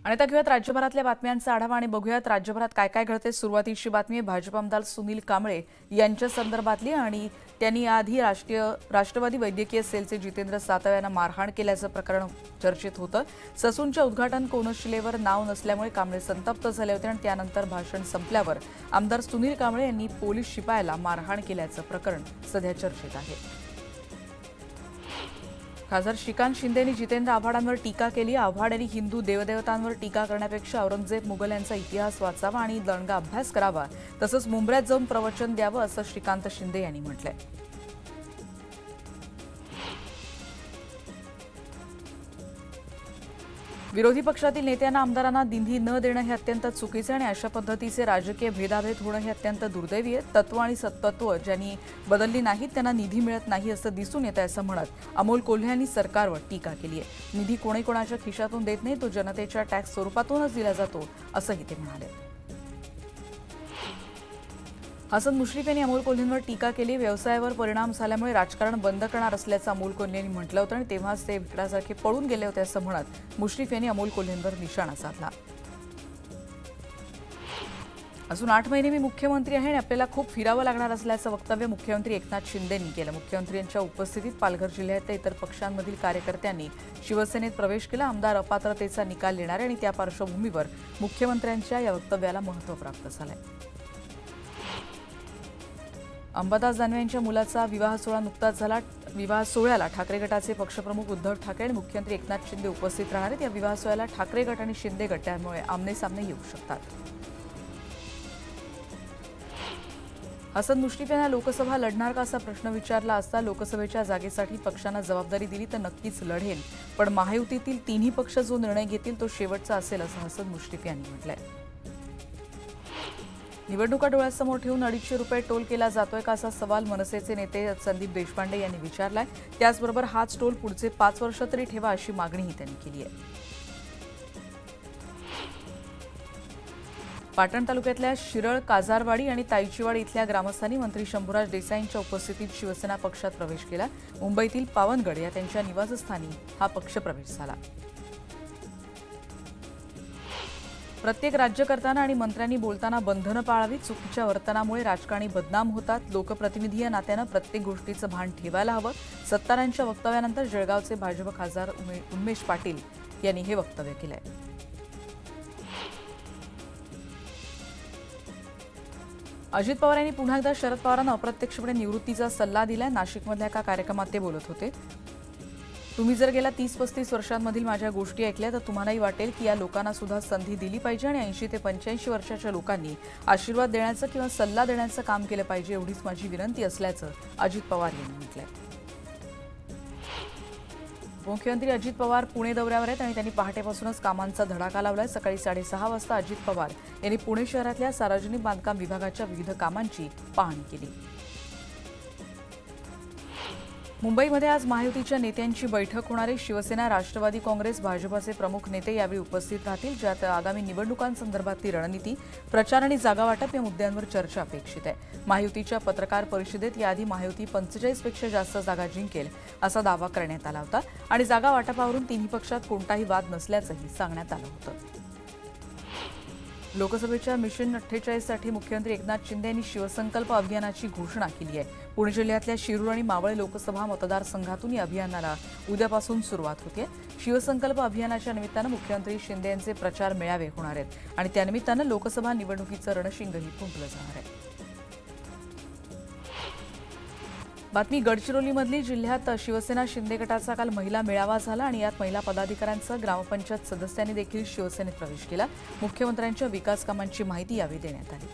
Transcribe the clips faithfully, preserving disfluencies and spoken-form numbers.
आणि आता घेऊयात राज्यभरातल्या बातम्यांचा आढावा आणि बघूयात राज्यभरात काय काय घडते। सुरुवातीची बातमी आहे भाजप आमदार सुनील कांबळे यांच्या संदर्भातली आणि त्यांनी याआधी राष्ट्रीय राष्ट्रवादी वैद्यकीय सेलचे जितेंद्र सातव यांना मारहाण केल्याचं प्रकरण चर्चेत होतं। ससूनच्या उद्घाटन कोनशिलेवर नाव नसल्यामुळे कांबळे संतप्त झाले होते आणि त्यानंतर भाषण संपल्यावर आमदार सुनील कांबळे यांनी पोलीस शिपायाला मारहाण केल्याचं प्रकरण सध्या चर्चेत आहे। खासदार श्रीकांत शिंदेंनी जितेंद्र आव्हाडांवर टीका केली। आव्हाड यांनी हिंदू देवदेवतांवर टीका करण्यापेक्षा औरंगजेब मुघल यांचा इतिहास वाचावा आणि दणगा अभ्यास करावा, तसंच मुंबईत जाऊन प्रवचन द्यावं असं श्रीकांत शिंदे यांनी म्हटलंय। विरोधी पक्षातील नेत्यांना आमदारांना निधी न देणं हे अत्यंत चुकीचे आणि अशा पद्धतीचे राजकीय भेदाभेद होणं हे अत्यंत दुर्दैवी आहे। तत्व आणि सत्तत्व ज्यांनी बदलली नाहीत त्यांना निधी मिळत नाही असं दिसून येतं असं म्हणत अमोल कोल्हे यांनी सरकारवर टीका केली आहे। निधी कोणी कोणाच्या खिशातून देत नाही, तो जनतेच्या टॅक्स स्वरूपातूनच दिला जातो असंही ते म्हणाले। हसन मुश्रीफ यांनी अमोल कोल्हेंवर टीका केली। व्यवसायावर परिणाम झाल्यामुळे राजकारण बंद करणार असल्याचं अमोल कोल्हे यांनी म्हटलं होतं आणि तेव्हाच ते विकटासारखे पळून गेले होते असं म्हणत मुश्रीफ यांनी अमोल कोल्हेंवर निशाणा साधला। अजून आठ महिने मी मुख्यमंत्री आहे आणि आपल्याला खूप फिरावं लागणार असल्याचं वक्तव्य मुख्यमंत्री एकनाथ शिंदे यांनी केलं। मुख्यमंत्र्यांच्या उपस्थितीत पालघर जिल्ह्यातल्या इतर पक्षांमधील कार्यकर्त्यांनी शिवसेनेत प्रवेश केला। आमदार अपात्रतेचा निकाल येणार आणि त्या पार्श्वभूमीवर मुख्यमंत्र्यांच्या या वक्तव्याला महत्त्व प्राप्त झालंय। अंबादास दानवे यांच्या मुलाचा विवाह सोहळा नुकताच झाला। विवाह सोहळ्याला ठाकरे गटाचे पक्षप्रमुख उद्धव ठाकरे आणि मुख्यमंत्री एकनाथ शिंदे उपस्थित राहणार आहेत। या विवाह सोहळ्याला ठाकरे गट आणि शिंदे गट त्यामुळे आमने सामने येऊ शकतात। हसन मुश्रीफ यांना लोकसभा लढणार का असा प्रश्न विचारला असता लोकसभेच्या जागेसाठी पक्षानं जबाबदारी दिली तर नक्कीच लढेल, पण महायुतीतील तिन्ही पक्ष जो निर्णय घेतील तो शेवटचा असेल असं हसन मुश्रीफ यांनी म्हटलंय। निवडणुका डोळ्यासमोर ठेवून अडीचशे रुपये टोल केला जातोय का असा सवाल मनसेचे नेते संदीप देशपांडे यांनी विचारलाय। त्याचबरोबर हाच टोल पुढचे पाच वर्ष तरी ठेवा अशी मागणीही त्यांनी केली आहे। पाटण तालुक्यातल्या शिरळ, काजारवाडी आणि ताईचीवाडी इथल्या ग्रामस्थांनी मंत्री शंभूराज देसाईंच्या उपस्थितीत शिवसेना पक्षात प्रवेश केला। मुंबईतील पावनगड या त्यांच्या निवासस्थानी हा पक्षप्रवेश झाला। प्रत्येक राज्यकर्त्यांना आणि मंत्र्यांनी बोलताना बंधनं पाळावीत। चुकीच्या वर्तनामुळे राजकारणी बदनाम होतात। लोकप्रतिनिधी या नात्यानं प्रत्येक गोष्टीचं भान ठेवायला हवं। सत्तारांच्या वक्तव्यानंतर जळगावचे भाजप खासदार उन्मेष पाटील यांनी हे वक्तव्य केलंय। अजित पवार यांनी पुन्हा एकदा शरद पवारांना अप्रत्यक्षपणे निवृत्तीचा सल्ला दिलाय। नाशिकमधल्या एका कार्यक्रमात ते बोलत होते। तुम्ही जर गेल्या तीस पस्तीस वर्षांमधील माझ्या गोष्टी ऐकल्या तर तुम्हालाही वाटेल की या लोकांना सुद्धा संधी दिली पाहिजे आणि ऐंशी ते पंच्याऐंशी वर्षाच्या लोकांनी आशीर्वाद देण्याचं किंवा सल्ला देण्याचं काम केलं पाहिजे, एवढीच माझी विनंती असल्याचं अजित पवार यांनी म्हटलंय। मुख्यमंत्री अजित पवार पुणे दौऱ्यावर आहेत आणि त्यांनी पहाटेपासूनच कामांचा धडाका लावलाय। सकाळी साडेसहा वाजता अजित पवार यांनी पुणे शहरातल्या सार्वजनिक बांधकाम विभागाच्या विविध कामांची पाहणी केली। मुंबईमध्ये आज महायुतीच्या नेत्यांची बैठक होणार आहे। शिवसेना, राष्ट्रवादी काँग्रेस, भाजपचे प्रमुख नेते यावेळी उपस्थित राहतील, ज्यात आगामी निवडणुकांसंदर्भातली रणनीती, प्रचार आणि जागा वाटप या मुद्द्यांवर चर्चा अपेक्षित आहे। महायुतीच्या पत्रकार परिषदेत याआधी महायुती पंचेचाळीस पेक्षा जास्त जागा जिंकेल असा दावा करण्यात आला होता आणि जागा वाटपावरून तिन्ही पक्षात कोणताही वाद नसल्याचंही सांगण्यात आलं होतं। लोकसभेच्या मिशन अठ्ठेचाळीस साठी मुख्यमंत्री एकनाथ शिंदे यांनी शिवसंकल्प अभियानाची घोषणा केली आहे। पुणे जिल्ह्यातल्या शिरूर आणि मावळ लोकसभा मतदारसंघातून या अभियानाला उद्यापासून सुरुवात होते। शिवसंकल्प अभियानाच्या निमित्तानं मुख्यमंत्री शिंदे यांचे प्रचार मेळावे होणार आहेत आणि त्यानिमित्तानं लोकसभा निवडणुकीचं रणशिंगही फुंकलं जाणार आहे। बातमी गडचिरोलीमधली जिल्ह्यात शिवसेना शिंदे गटाचा काल महिला मेळावा झाला आणि यात महिला पदाधिकाऱ्यांसह ग्रामपंचायत सदस्यांनी देखील शिवसेनेत प्रवेश केला। मुख्यमंत्र्यांच्या विकास कामांची माहिती यावेळी देण्यात आली।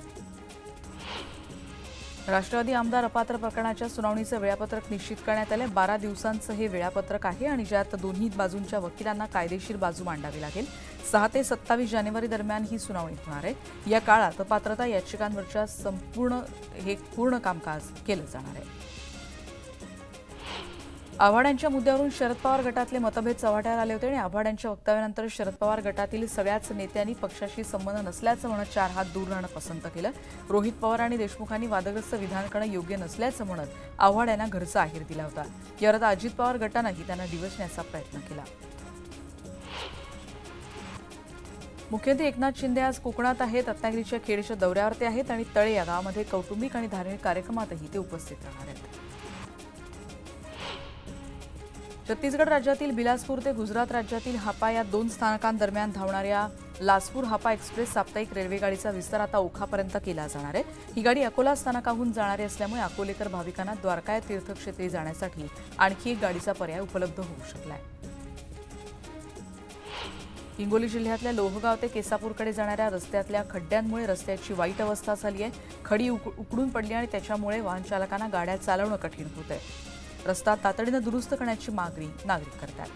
राष्ट्रवादी आमदार अपात्र प्रकरणाच्या सुनावणीचं वेळापत्रक निश्चित करण्यात आलं। बारा दिवसांचं हे वेळापत्रक आहे आणि ज्यात दोन्ही बाजूंच्या वकिलांना कायदेशीर बाजू मांडावी लागेल। सहा ते सत्तावीस जानेवारी दरम्यान ही सुनावणी होणार आहे। या काळात अपात्रता याचिकांवरच्या संपूर्ण हे पूर्ण कामकाज केलं जाणार आहे। आव्हाडांच्या मुद्द्यावरून शरद पवार गटातले मतभेद चव्हाट्यावर आले होते आणि आव्हाडांच्या वक्तव्यानंतर शरद पवार गटातील सगळ्याच नेत्यांनी पक्षाशी संबंध नसल्याचं म्हणत चार हात दूर राहणं पसंत केलं। रोहित पवार आणि देशमुखांनी वादग्रस्त विधान करणं योग्य नसल्याचं म्हणत आव्हाड यांना घरचा आहेर दिला होता। यावर अजित पवार गटानंही त्यांना डिवचण्याचा प्रयत्न केला। मुख्यमंत्री एकनाथ शिंदे आज कोकणात आहेत. रत्नागिरीच्या खेडच्या दौऱ्यावर ते आहेत आणि तळे या गावामध्ये कौटुंबिक आणि धार्मिक कार्यक्रमातही ते उपस्थित राहणार आहेत. छत्तीसगड राज्यातील बिलासपूर ते गुजरात राज्यातील हापा या दोन स्थानकांदरम्यान धावणाऱ्या लासपूर हापा एक्सप्रेस साप्ताहिक रेल्वेगाडीचा विस्तार आता ओखापर्यंत केला जाणार आहे. ही गाडी अकोला स्थानकाहून जाणारी असल्यामुळे अकोलेकर भाविकांना द्वारका तीर्थक्षेत्री जाण्यासाठी आणखी एक गाडीचा पर्याय उपलब्ध होऊ शकला आहे. हिंगोली जिल्ह्यातल्या लोहगाव ते केसापूरकडे जाणाऱ्या रस्त्यातल्या खड्ड्यांमुळे रस्त्याची वाईट अवस्था झाली आहे. खडी उकडून पडली आणि त्याच्यामुळे वाहन चालकांना गाड्या चालवणं कठीण होत आहे. रस्ता तातडीनं दुरुस्त करण्याची मागणी नागरिक करतात.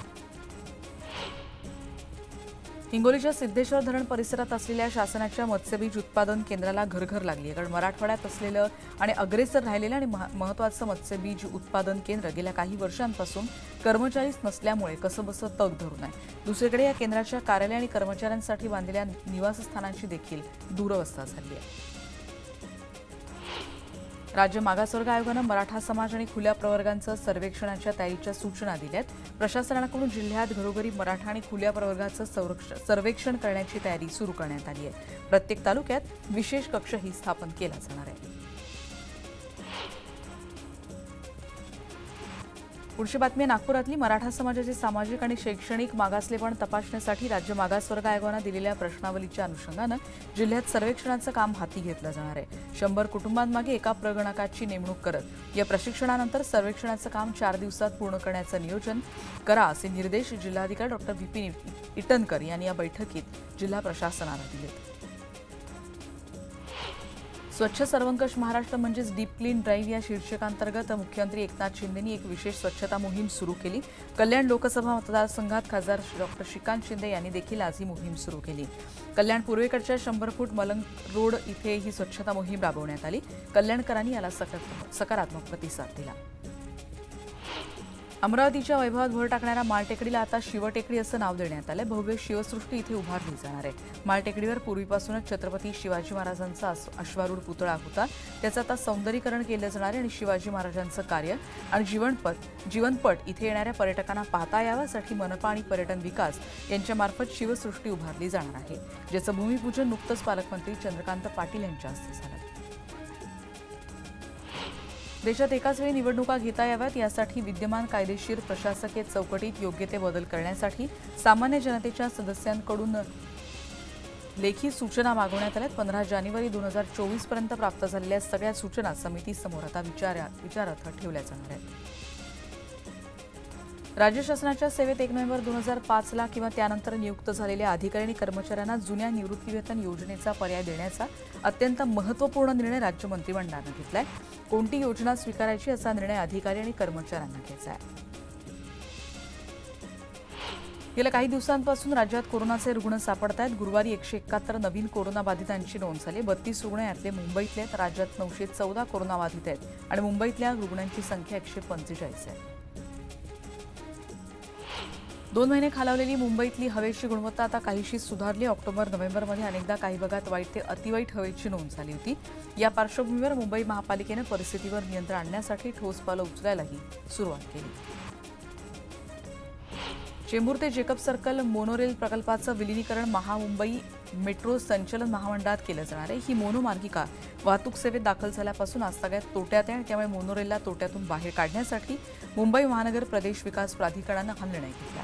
हिंगोलीच्या सिद्धेश्वर धरण परिसरात असलेल्या शासनाच्या मत्स्यबीज उत्पादन केंद्राला घरघर लागली आहे. कारण मराठवाड्यात असलेलं आणि अग्रेसर राहिलेलं आणि महत्त्वाचं मत्स्यबीज उत्पादन केंद्र गेल्या काही वर्षांपासून कर्मचारीच नसल्यामुळे कसंबसं तग धरून आहे. दुसरीकडे या केंद्राच्या कार्यालय आणि कर्मचाऱ्यांसाठी बांधलेल्या निवासस्थानांची देखील दुरवस्था झाली आहे. राज्य मागासवर्ग आयोगानं मराठा समाज आणि खुल्या प्रवर्गांचं सर्वेक्षणाच्या तयारीच्या सूचना दिल्या आहेत. प्रशासनाकडून जिल्ह्यात घरोघरी मराठा आणि खुल्या प्रवर्गाचं सर्वेक्षण करण्याची तयारी सुरू करण्यात आली आहे. प्रत्येक तालुक्यात विशेष कक्षही स्थापन केला जाणार आहे. पुढची बातमी नागपुरातली. मराठा समाजाचे सामाजिक आणि शैक्षणिक मागासलेपण तपासण्यासाठी राज्य मागासवर्ग आयोगानं दिलेल्या प्रश्नावलीच्या अनुषंगानं जिल्ह्यात सर्वेक्षणाचं काम हाती घेतलं जाणार आहे. शंभर कुटुंबांमागे एका प्रगणकाची नेमणूक करत या प्रशिक्षणानंतर सर्वेक्षणाचं काम चार दिवसात पूर्ण करण्याचं नियोजन करा असे निर्देश जिल्हाधिकारी डॉक्टर विपिन इटनकर यांनी या बैठकीत जिल्हा प्रशासनाला दिले. स्वच्छ सर्वंकष महाराष्ट्र म्हणजेच डीप क्लीन ड्राईव्ह या शीर्षकांतर्गत मुख्यमंत्री एकनाथ शिंदेंनी एक विशेष स्वच्छता मोहीम सुरू केली. कल्याण लोकसभा मतदारसंघात खासदार डॉक्टर श्रीकांत शिंदे यांनी देखील आज ही मोहीम सुरू केली. कल्याण पूर्वेकडच्या शंभर फूट मलंग रोड इथे ही स्वच्छता मोहीम राबवण्यात आली. कल्याणकरांनी याला सकारात्मक प्रतिसाद दिला. अमरावतीच्या वैभवात भर टाकणाऱ्या माळटेकडीला आता शिवटेकडी असं नाव देण्यात आलंय. भव्य शिवसृष्टी इथे उभारली जाणार आहे. माळटेकडीवर पूर्वीपासूनच छत्रपती शिवाजी महाराजांचा अश्वारूढ पुतळा होता. त्याचं आता सौंदर्यीकरण केलं जाणार आहे आणि शिवाजी महाराजांचं कार्य आणि जीवनपट जीवनपट इथे येणाऱ्या पर्यटकांना पाहता याव्यासाठी मनपा आणि पर्यटन विकास यांच्यामार्फत शिवसृष्टी उभारली जाणार आहे. ज्याचं भूमिपूजन नुकतंच पालकमंत्री चंद्रकांत पाटील यांच्या हस्ते झालं. देशात एकाच वेळी निवडणुका घेता याव्यात यासाठी विद्यमान कायदेशीर प्रशासकीय चौकटीत योग्य ते बदल करण्यासाठी सामान्य जनतेच्या सदस्यांकडून लेखी सूचना मागवण्यात आल्यात. पंधरा जानेवारी दोन हजार चोवीस पर्यंत प्राप्त झालेल्या सगळ्या सूचना समितीसमोर आता विचारार्थ ठेवल्या जाणार आहेत. राज्य शासनाच्या सेवेत एक नोव्हेंबर दोन हजार पाचला किंवा त्यानंतर नियुक्त झालेल्या अधिकारी आणि कर्मचाऱ्यांना जुन्या निवृत्तीवेतन योजनेचा पर्याय देण्याचा अत्यंत महत्त्वपूर्ण निर्णय राज्य मंत्रिमंडळानं घेतलाय. कोणती योजना स्वीकारायची असा निर्णय अधिकारी आणि कर्मचाऱ्यांना घ्यायचा आहे. गेल्या काही दिवसांपासून राज्यात कोरोनाचे रुग्ण सापडत आहेत. गुरुवारी एकशे एकाहत्तर नवीन कोरोनाबाधितांची नोंद झाली. बत्तीस रुग्ण यातले मुंबईतले आहेत. राज्यात नऊशे चौदा कोरोनाबाधित आहेत आणि मुंबईतल्या रुग्णांची संख्या एकशे पंचेचाळीस आहे. दोन महिने खालावलेली मुंबईतली हवेची गुणवत्ता आता काहीशी सुधारली. ऑक्टोबर नोव्हेंबरमध्ये अनेकदा काही भागात वाईट ते अतिवाईट हवेची नोंद झाली होती. या पार्श्वभूमीवर मुंबई महापालिकेनं परिस्थितीवर नियंत्रण आणण्यासाठी ठोस पावलं उचलायलाही सुरुवात केली. चेंबूर ते जेकब सर्कल मोनोरेल प्रकल्पाचं विलिनीकरण महामुंबई मेट्रो संचलन महामंडळात केलं जाणार आहे. ही मोनोमार्गिका वाहतूक सेवेत दाखल झाल्यापासून आज सगळ्यात तोट्यात आहे. त्यामुळे मोनोरेलला तोट्यातून बाहेर काढण्यासाठी मुंबई महानगर प्रदेश विकास प्राधिकरणानं हा निर्णय घेतला.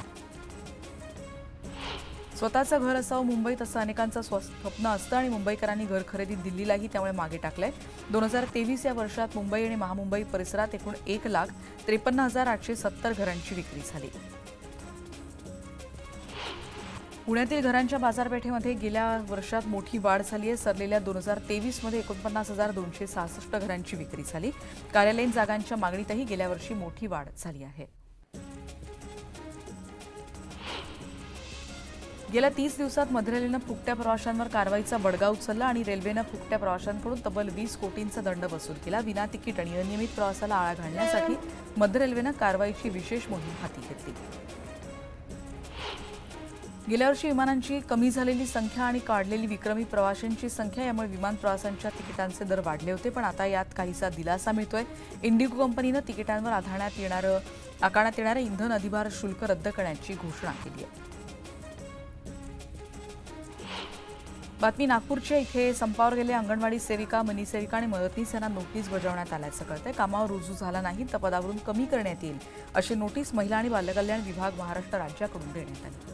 स्वतःचं घर असावं मुंबईत असं अनेकांचं स्वप्न असतं आणि मुंबईकरांनी घर खरेदीत दिल्लीलाही त्यामुळे मागे टाकलंय. दोन हजार तेवीस या वर्षात मुंबई आणि महामुंबई परिसरात एकूण एक लाख त्रेपन्न हजार आठशे सत्तर घरांची विक्री झाली. पुण्यातील घरांच्या बाजारपेठेमध्ये गेल्या वर्षात मोठी वाढ झाली आहे. सरलेल्या दोन हजार तेवीसमध्ये एकोणपन्नास हजार दोनशे सहासष्ट घरांची विक्री झाली. कार्यालयीन जागांच्या मागणीतही गेल्या वर्षी मोठी वाढ झाली आहे. गेल्या तीस दिवसात मध्य रेल्वेनं फुकट्या प्रवाशांवर कारवाईचा बडगा उचलला आणि रेल्वेनं फुकट्या प्रवाशांकडून तब्बल वीस कोटींचा दंड वसूल केला. विना तिकीट आणि अनियमित प्रवासाला आळा घालण्यासाठी मध्य रेल्वेनं कारवाईची विशेष मोहीम हाती घेतली. गेल्या वर्षी विमानांची कमी झालेली संख्या आणि काढलेली विक्रमी प्रवाशांची संख्या यामुळे विमान प्रवासांच्या तिकिटांचे दर वाढले होते. पण आता यात काहीसा दिलासा मिळतोय. इंडिगो कंपनीनं तिकिटांवर आधारण्यात येणारं आकारण्यात येणारं इंधन अधिभार शुल्क रद्द करण्याची घोषणा केली आहे. बातमी नागपूरच्या इथे संपावर गेलेल्या अंगणवाडी सेविका मिनीसेविका आणि मदतनीस यांना नोटीस बजावण्यात आल्याचं कळतंय। कामावर रुजू झाला नाही तर पदावरून कमी करण्यात येईल अशी नोटीस महिला आणि बालकल्याण विभाग महाराष्ट्र राज्याकडून देण्यात आली।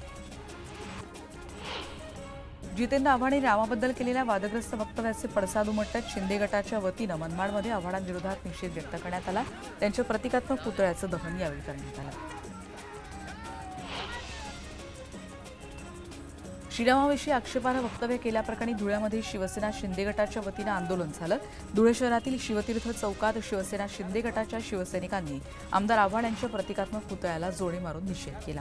जितेंद्र आव्हाड रामाबद्दल केलेल्या वादग्रस्त वक्तव्याचे पडसाद उमटत शिंदे गटाच्या वतीनं मनमाडमध्ये आव्हाडांविरोधात निषेध व्यक्त करण्यात आला। त्यांच्या प्रतिकात्मक पुतळ्याचं दहन यावेळी करण्यात आलं। श्रीरामाविषयी आक्षेपार्ह वक्तव्य केल्याप्रकरणी धुळ्यामध्ये शिवसेना शिंदे गटाच्या वतीनं आंदोलन झालं। धुळे शहरातील शिवतीर्थ चौकात शिवसेना शिंदे गटाच्या शिवसैनिकांनी आमदार आव्हाड यांच्या प्रतिकात्मक पुतळ्याला जोडे मारून निषेध केला।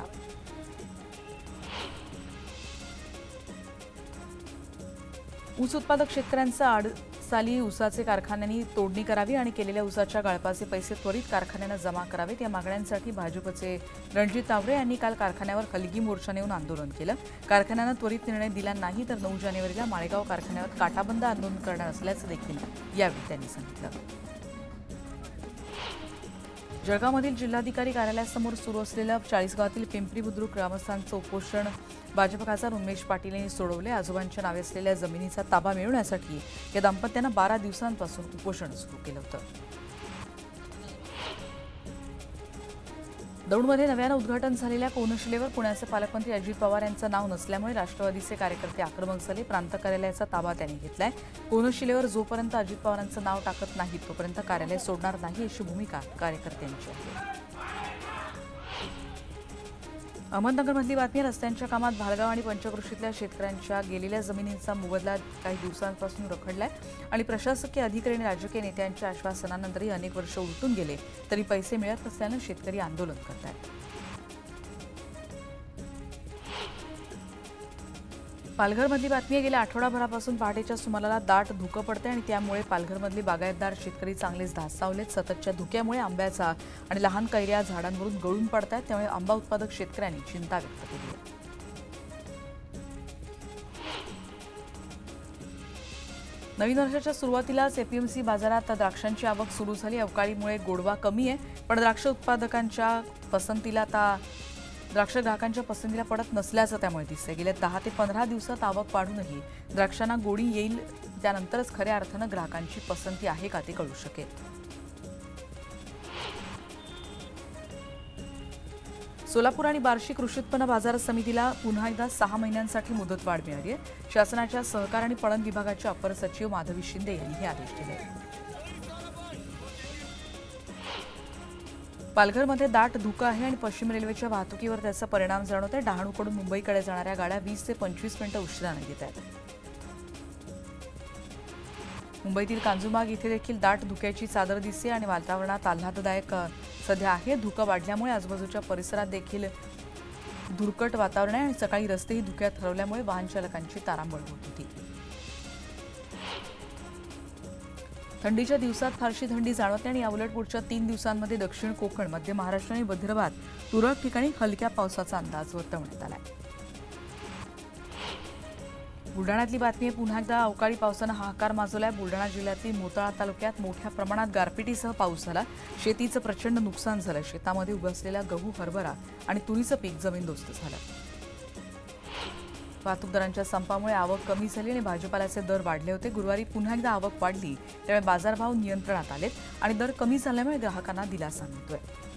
ऊस उत्पादक शेतकऱ्यांचा आड साली ऊसाचे कारखान्यांनी तोडणी करावी आणि केलेल्या ऊसाच्या गाळपाचे पैसे त्वरित कारखान्यांना जमा करावेत या मागण्यांसाठी भाजपचे रणजित तावरे यांनी काल कारखान्यावर हलगी मोर्चा नेऊन आंदोलन केलं। कारखान्यानं त्वरित निर्णय दिला नाही तर नऊ जानेवारीला माळेगाव कारखान्यावर काटाबंद आंदोलन करणार असल्याचं देखील यावेळी त्यांनी सांगितलं। जळगावमधील जिल्हाधिकारी कार्यालयासमोर सुरू असलेल्या चाळीसगावातील पिंपरी बुद्रुक ग्रामस्थांचं उपोषण भाजप खासदार उमेश पाटील यांनी सोडवले। आजोबांच्या नावे असलेल्या जमिनीचा ताबा मिळवण्यासाठी या दाम्पत्यानं बारा दिवसांपासून उपोषण सुरू केलं होतं। दौंडमध्ये नव्यानं उद्घाटन झालेल्या कोनशिलेवर पुण्याचे पालकमंत्री अजित पवार यांचं नाव नसल्यामुळे राष्ट्रवादीचे कार्यकर्ते आक्रमक झाले। प्रांत कार्यालयाचा ताबा त्यांनी घेतलाय। कोनशिलेवर जोपर्यंत अजित पवारांचं नाव टाकत नाही तोपर्यंत कार्यालय सोडणार नाही अशी भूमिका कार्यकर्त्यांची आहे। अहमदनगरमधली बातमी रस्त्यांच्या कामात भालगाव आणि पंचक्रोशीतल्या शेतकऱ्यांच्या गेलेल्या जमिनींचा मोबदला काही दिवसांपासून रखडलाय आणि प्रशासकीय अधिकारी आणि राजकीय नेत्यांच्या आश्वासनानंतरही अनेक वर्ष उलटून गेले तरी पैसे मिळत नसल्यानं शेतकरी आंदोलन करत आहेत। पालघरमधली बातमी आहे। गेल्या आठवडाभरापासून पहाटेच्या सुमाराला दाट धुकं पडते आणि त्यामुळे पालघरमधले बागायतदार शेतकरी चांगलेच धास्तावलेत। सततच्या धुक्यामुळे आंब्याचा आणि लहान कैऱ्या झाडांवरून गळून पडतात त्यामुळे आंबा उत्पादक शेतकऱ्यांनी चिंता व्यक्त केली आहे। नवीन वर्षाच्या सुरुवातीलाच एपीएमसी बाजारात द्राक्षांची आवक सुरू झाली। अवकाळीमुळे गोडवा कमी आहे पण द्राक्ष उत्पादकांच्या पसंतीला आता द्राक्ष ग्राहकांच्या पसंतीला पडत नसल्याचं त्यामुळे दिसतंय। गेल्या दहा ते पंधरा दिवसात आवक वाढूनही द्राक्षांना गोडी येईल त्यानंतरच खऱ्या अर्थानं ग्राहकांची पसंती आहे का ते कळू शकेल। सोलापूर आणि बार्शी कृषी उत्पन्न बाजार समितीला पुन्हा एकदा सहा महिन्यांसाठी मुदतवाढ मिळाली आहे। शासनाच्या सहकार आणि पणन विभागाचे अपर सचिव माधवी शिंदे यांनी हे आदेश दिले। पालघरमध्ये दाट धुकं आहे आणि पश्चिम रेल्वेच्या वाहतुकीवर त्याचा परिणाम जाणवत आहे। डहाणूकडून मुंबईकडे जाणाऱ्या गाड्या वीस ते पंचवीस मिनिटं उशिराने येत आहेत। मुंबईतील कांजूमार्ग इथे देखील दाट धुक्याची चादर दिसते आणि वातावरणात आल्हाददायक सध्या आहे। धुकं वाढल्यामुळे आजूबाजूच्या परिसरात देखील धुरकट वातावरण आहे आणि सकाळी रस्तेही धुक्यात हरवल्यामुळे वाहन चालकांची तारांबळ होत होती। थंडीच्या दिवसात फारशी थंडी जाणवत नाही आणि याउलट पुढच्या तीन दिवसांमध्ये दक्षिण कोकण, मध्य महाराष्ट्र आणि विदर्भात तुरळक ठिकाणी हलक्या पावसाचा अंदाज वर्तवण्यात आला आहे। बुलढाण्यातली बातमी आहे। पुन्हा एकदा अवकाळी पावसानं हाहाकार माजवलाय। बुलढाणा जिल्ह्यातील मोताळा तालुक्यात मोठ्या प्रमाणात गारपिटीसह पाऊस झाला। शेतीचं प्रचंड नुकसान झालं। शेतामध्ये उगवलेला गहू, हरभरा आणि तुरीचं पीक जमीनदोस्त झालं। वाहतूकदारांच्या संपामुळे आवक कमी झाली आणि भाजीपाल्याचे दर वाढले होते। गुरुवारी पुन्हा एकदा आवक वाढली त्यामुळे बाजारभाव नियंत्रणात आलेत आणि दर कमी झाल्यामुळे ग्राहकांना दिलासा मिळतोय।